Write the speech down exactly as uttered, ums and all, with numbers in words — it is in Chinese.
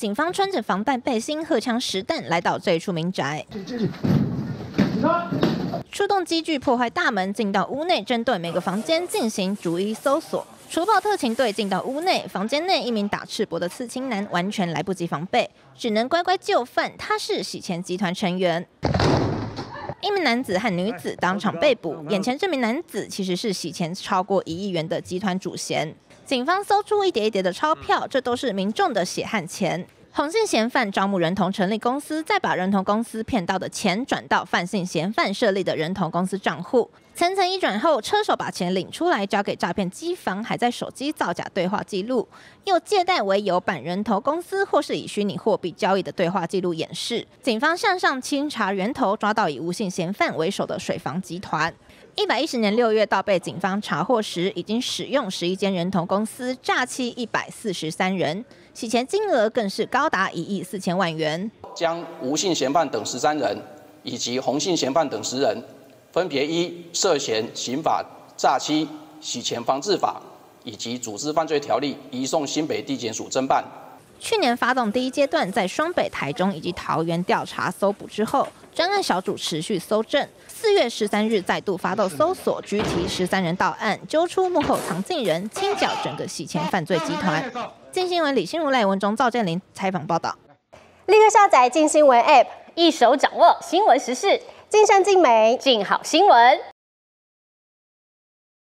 警方穿着防弹背心、荷枪实弹来到这处民宅，出动机具破坏大门，进到屋内，针对每个房间进行逐一搜索。除暴特勤队进到屋内，房间内一名打赤膊的刺青男完全来不及防备，只能乖乖就范。他是洗钱集团成员。一名男子和女子当场被捕，眼前这名男子其实是洗钱超过一亿元的集团主嫌。警方搜出一叠一叠的钞票，这都是民众的血汗钱。红姓嫌犯招募人头成立公司，再把人头公司骗到的钱转到范姓嫌犯设立的人头公司账户。层层一转后，车手把钱领出来交给诈骗机房，还在手机造假对话记录，用借贷为由办人头公司或是以虚拟货币交易的对话记录掩饰。警方向上清查源头，抓到以吴姓嫌犯为首的水房集团。一百一十年六月到被警方查获时，已经使用十一间人头公司诈欺一百四十三人，洗钱金额更是高达一亿四千万元。 将吴姓嫌犯等十三人以及洪姓嫌犯等十人，分别依涉嫌刑法诈欺、洗钱防治法以及组织犯罪条例移送新北地检署侦办。 去年发动第一阶段在双北、台中以及桃园调查搜捕之后，专案小组持续搜证。四月十三日再度发动搜索，拘提十三人到案，揪出幕后藏镜人，清剿整个洗钱犯罪集团。镜新闻李心如、赖文忠、赵建林采访报道。 立刻下载镜新闻 App， 一手掌握新闻时事， 尽善尽美， 尽好新闻。